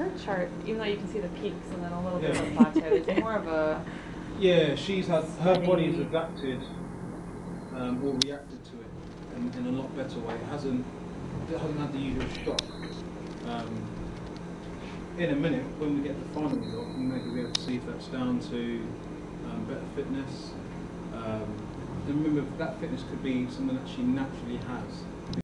her chart, even though you can see the peaks and then a little bit of a plateau, it's more of a... Yeah, she's had, her body's adapted or reacted to it in a lot better way. It hasn't had the usual shock. In a minute, when we get the final result, we may be able to see if that's down to better fitness. And remember, that fitness could be something that she naturally has